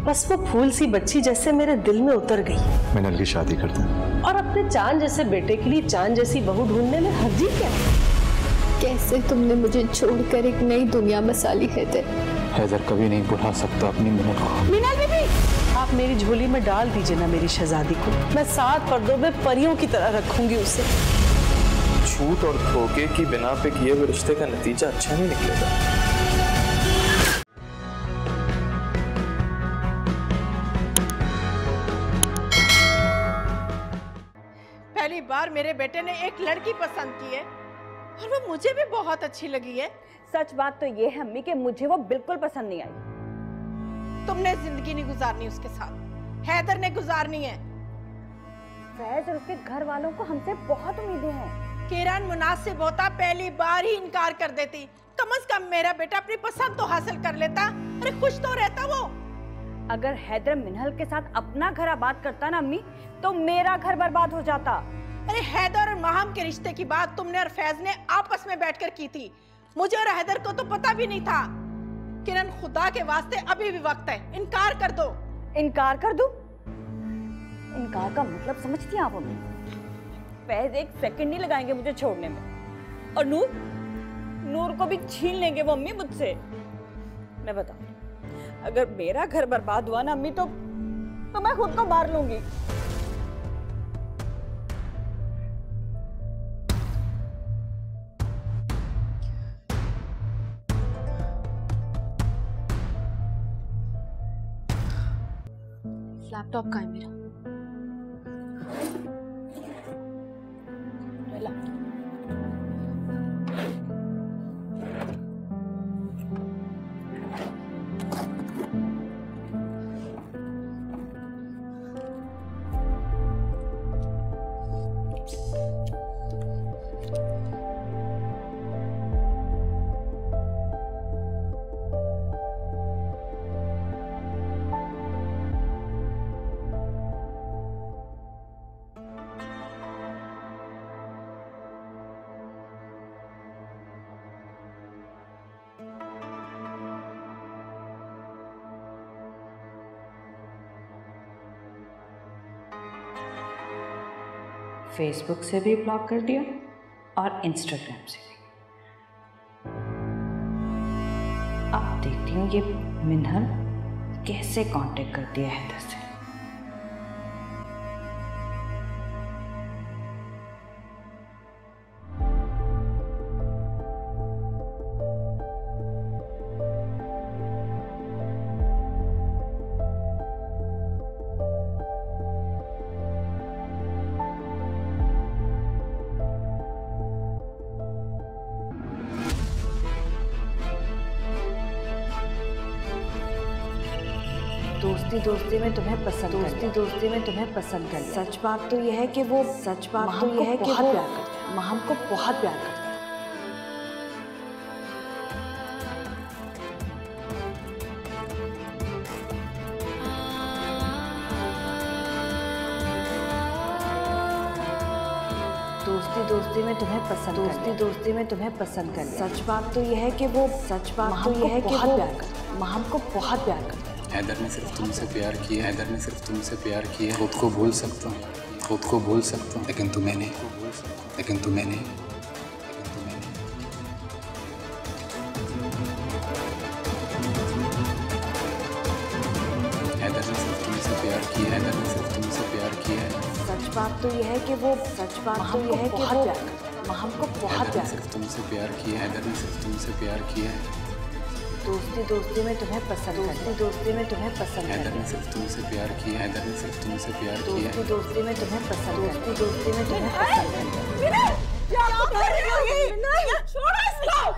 बस वो फूल सी बच्ची जैसे मेरे दिल में उतर गई। मिनल की शादी करते हैं और अपने चांद जैसे बेटे के लिए चांद जैसी बहू ढूंढने में हर्जी क्या? कैसे तुमने मुझे छोड़कर एक नई दुनिया बसा ली हैदर? हैदर कभी नहीं भुला सकता अपनी मिनल को। मिनल बीबी, आप मेरी झोली में डाल दीजिए ना मेरी शहजादी को। मैं 7 पर्दों में परियों की तरह रखूंगी उसे। झूठ और धोखे की बिना पे किए हुए रिश्ते का नतीजा अच्छा नहीं निकलेगा। पहली बार मेरे बेटे ने एक लड़की पसंद की है और वो मुझे भी बहुत अच्छी लगी है। सच बात तो ये है अम्मी कि मुझे वो बिल्कुल पसंद नहीं आई। तुमने जिंदगी नहीं गुजारनी उसके साथ, हैदर ने गुजारनी है। फैज और उसके घर वालों को हमसे बहुत उम्मीदें हैं। किरण मुनासिब होता पहली बार ही इनकार कर देती। कम से कम मेरा बेटा अपनी पसंद तो हासिल कर लेता। अरे खुश तो रहता वो। अगर हैदर मिनहल के साथ अपना घर आबाद करता ना अम्मी, तो मेरा घर बर्बाद हो जाता। अरे हैदर और माहम के रिश्ते की बात तुमने और फैज ने आपस में बैठकर की थी। मुझे और हैदर को तो पता भी नहीं था। किरण, खुदा के वास्ते अभी भी वक्त है, इनकार कर दो। इनकार कर दूं? इनकार का मतलब समझती हैं आप अम्मी? फैज एक सेकंड नहीं लगाएंगे मुझे छोड़ने में, और नूर को भी छीन लेंगे वो अम्मी मुझसे। मैं बताऊं, अगर मेरा घर बर्बाद हुआ ना अम्मी, तो मैं खुद को मार लूंगी। लैपटॉप कहाँ है मेरा? फेसबुक से भी ब्लॉक कर दिया और इंस्टाग्राम से भी। अब देखती हूँ ये मिनहल कैसे कांटेक्ट करती है हैदर से। दोस्ती में तुम्हें पसंद कर लिया। सच बात तो यह है कि वो महम को बहुत प्यार करता है। दोस्ती में तुम्हें पसंद कर लिया। सच बात तो यह है कि वो महम को बहुत प्यार करता है। हैदर ने सिर्फ तुमसे प्यार किया। खुद को भूल सकता हूँ, लेकिन तुम्हें नहीं। हैदर ने सिर्फ तुमसे प्यार किया है। सच बात तो यह है कि वो महम को बहुत प्यार सिर्फ तुमसे प्यार किया। हैदर ने सिर्फ तुमसे प्यार किया है। दोस्ती में तुम्हें पसंद कर लिया। हैदर ने सिर्फ तुमसे प्यार किया। दोस्ती में तुम्हें पसंद कर लिया। छोड़ो इसको।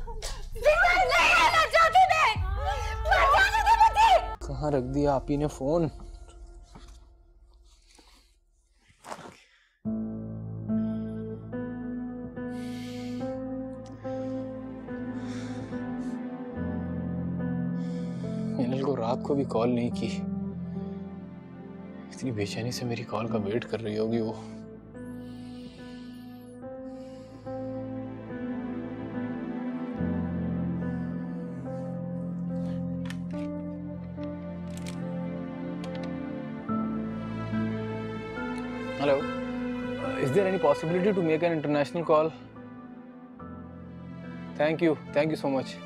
कहाँ रख दिया आप ही ने फोन? मिनल को रात को भी कॉल नहीं की। इतनी बेचैनी से मेरी कॉल का वेट कर रही होगी वो। Hello. Is there any possibility to make an international call? Thank you. Thank you so much.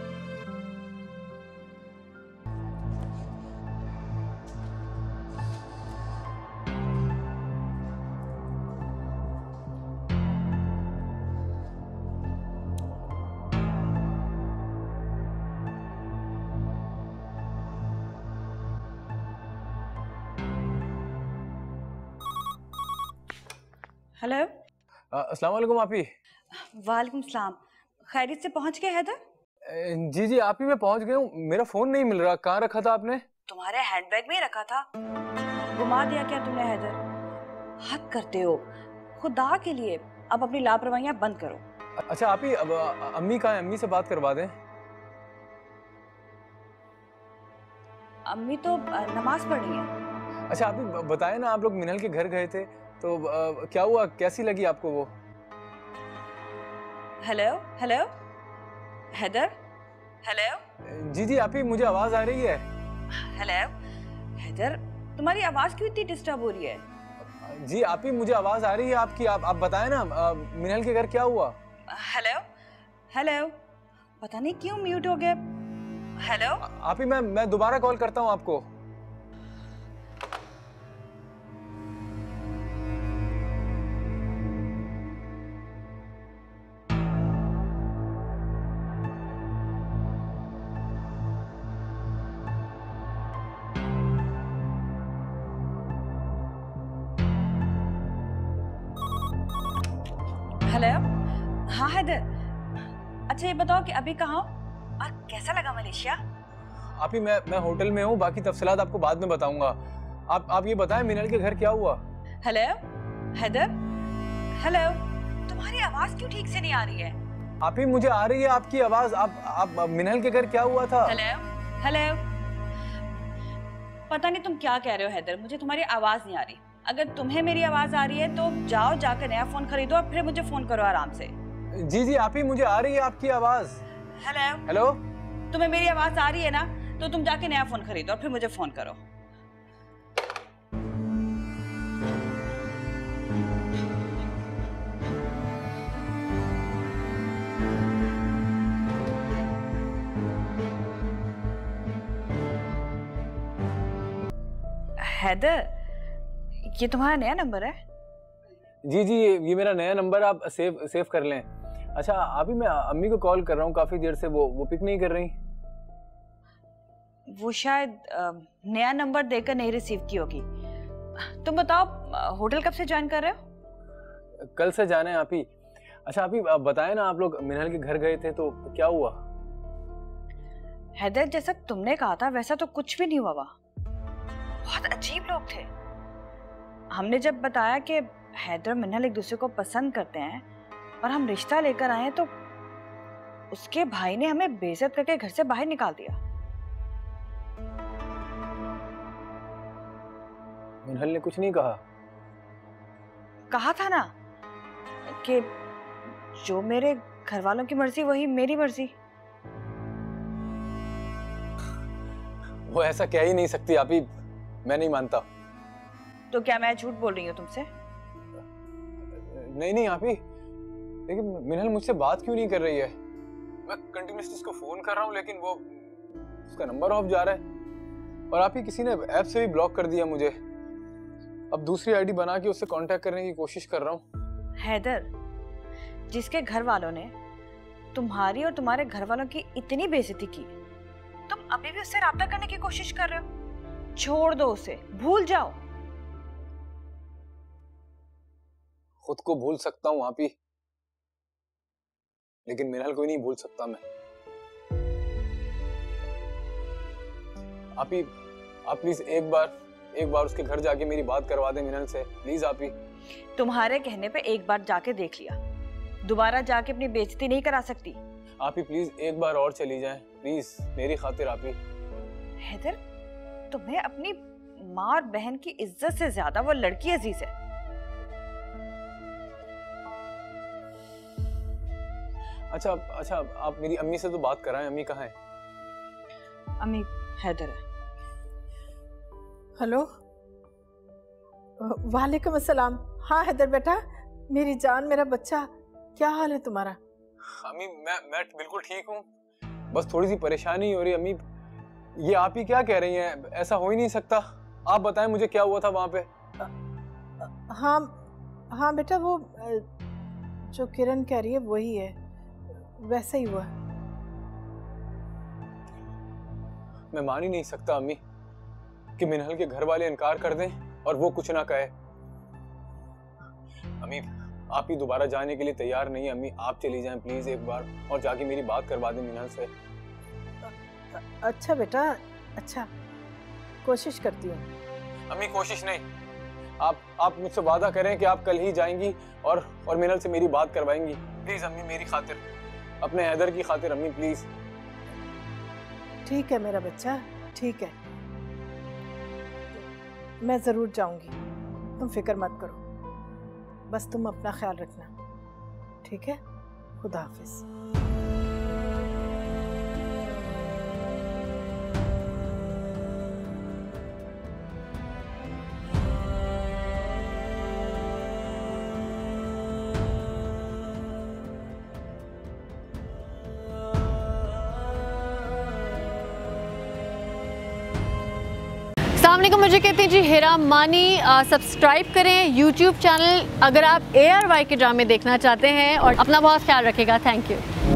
Hello. अस्सलाम वालेकुम आपी। वालेकुम सलाम। खैरियत से पहुंच गए हैदर? जी जी आपी, मैं पहुंच गया हूँ। मेरा फोन नहीं मिल रहा, कहाँ रखा था आपने? तुम्हारे हैंडबैग में ही रखा था। घुमा दिया क्या तुमने हैदर? हद करते हो। खुदा के लिए अब अपनी लापरवाहियां बंद करो। अच्छा आपी, अब अम्मी कहाँ है? अम्मी से बात करवा दें। अम्मी तो नमाज पढ़ रही है। अच्छा आपी बताएं ना, आप लोग मिनल के घर गए थे तो क्या हुआ, कैसी लगी आपको वो? Hello hello Haider, hello. जी जी आपी, मुझे आवाज आ रही है। हेलो हैदर, तुम्हारी आवाज क्यों इतनी डिस्टर्ब हो रही है? जी आपी, मुझे आवाज आ रही है आपकी। आप बताएं ना, मिनल के घर क्या हुआ? हेलो हेलो, पता नहीं क्यों म्यूट हो गया। हेलो आपी, मैं दोबारा कॉल करता हूँ आपको। हेलो। हाँ हैदर, अच्छा ये बताओ कि अभी कहाँ हो और कैसा लगा मलेशिया? आपी मैं होटल में हूँ, बाकी तफसीलात आपको बाद में बताऊंगा। आप ये बताएं, मिनल के घर क्या हुआ? Hello Haider, hello. तुम्हारी आवाज क्यों ठीक से नहीं आ रही है? आपी मुझे आ रही है आपकी आवाज। आप मिनल के घर क्या हुआ था? Hello hello. पता नहीं तुम क्या कह रहे हो हैदर, मुझे तुम्हारी आवाज नहीं आ रही। अगर तुम्हें मेरी आवाज आ रही है तो जाओ जाकर नया फोन खरीदो और फिर मुझे फोन करो आराम से। जी जी आपी, मुझे आ रही है आपकी आवाज। Hello hello. तुम्हें मेरी आवाज आ रही है ना, तो तुम जाके नया फोन खरीदो और फिर मुझे फोन करो। हैदर, ये तुम्हारा नया नंबर है? जी जी, ये मेरा नया नंबर, आप सेव कर लें। अच्छा अभी मैं अम्मी को कॉल कर रहा हूँ काफी देर से, वो पिक नहीं कर रही। वो शायद नया नंबर देकर नहीं रिसीव की होगी। तुम बताओ, होटल कब से ज्वाइन कर रहे हो? कल से जाना है आपी। अच्छा आपी बताएं ना, आप लोग मिनल के घर गए थे तो क्या हुआ? हैदर, जैसा तुमने कहा था वैसा तो कुछ भी नहीं हुआ। बहुत अजीब लोग थे। हमने जब बताया कि हैदर और मिनल एक दूसरे को पसंद करते हैं और हम रिश्ता लेकर आए तो उसके भाई ने हमें बेइज्जत करके घर से बाहर निकाल दिया। मिनल ने कुछ नहीं कहा? कहा था ना कि जो मेरे घर वालों की मर्जी वही मेरी मर्जी। वो ऐसा कह ही नहीं सकती आपी, मैं नहीं मानता। तो क्या मैं झूठ बोल रही हूँ तुमसे? नहीं आपी, लेकिन मिनल मुझसे बात क्यों नहीं कर रही है? मैं कंटिन्यूअसली उसको फोन कर रहा हूँ लेकिन वो उसका नंबर ऑफ जा रहा है। और आपी किसी ने ऐप से भी ब्लॉक कर दिया मुझे। अब दूसरी आईडी बना के उससे कांटेक्ट करने की कोशिश कर रहा हूँ। हैदर, जिसके घर वालों ने तुम्हारी और तुम्हारे घर वालों की इतनी बेइज्जती की, तुम अभी भी उससे राब्ता करने की कोशिश कर रहे हो? छोड़ दो उसे, भूल जाओ। खुद को भूल सकता हूँ आपी, लेकिन मिनल को ही नहीं भूल सकता मैं। आपी, आप प्लीज एक बार उसके घर जाके मेरी बात करवा दें मिनल से, प्लीज आपी। तुम्हारे कहने पे एक बार जाके देख लिया, दोबारा जाके अपनी बेइज्जती नहीं करा सकती। आपी प्लीज एक बार और चली जाएं, प्लीज मेरी खातिर आपी। हैदर, तुम्हें अपनी माँ और बहन की इज्जत से ज्यादा वो लड़की अजीज है। अच्छा आप मेरी अम्मी से तो बात कराएं। अम्मी कहाँ है? अम्मी हैदर है। हेलो वालेकुम अस्सलाम। हाँ हैदर बेटा, मेरी जान, मेरा बच्चा, क्या हाल है तुम्हारा? अम्मी मैं बिल्कुल ठीक हूँ, बस थोड़ी सी परेशानी हो रही है अम्मी। ये आप ही क्या कह रही हैं? ऐसा हो ही नहीं सकता। आप बताएं मुझे क्या हुआ था वहाँ पे। हाँ बेटा, वो जो किरण कह रही है वही है, वैसा ही हुआ। मैं मान ही नहीं सकता अम्मी कि मिनहल के घर वाले इनकार कर दें और वो कुछ ना कहे। अम्मी आप ही दोबारा जाने के लिए तैयार नहीं है अम्मी, आप चली जाएं प्लीज एक बार और जाके मेरी बात करवा दें मिनहल से। अच्छा बेटा, अच्छा, कोशिश करती हूँ। अम्मी कोशिश नहीं, आप मुझसे वादा करें कि आप कल ही जाएंगी और मिनहल से मेरी बात करवाएंगी प्लीज अम्मी, मेरी खातिर, अपने हैदर की खातिर अम्मी प्लीज। ठीक है मेरा बच्चा, ठीक है, मैं जरूर जाऊंगी, तुम फिक्र मत करो, बस तुम अपना ख्याल रखना, ठीक है? खुदा हाफिज। अस्सलामुअलैकुम, मुझे कहते हैं जी हेरा मानी। सब्सक्राइब करें यूट्यूब चैनल अगर आप ARY के ड्रामे देखना चाहते हैं और अपना बहुत ख्याल रखिएगा। Thank you.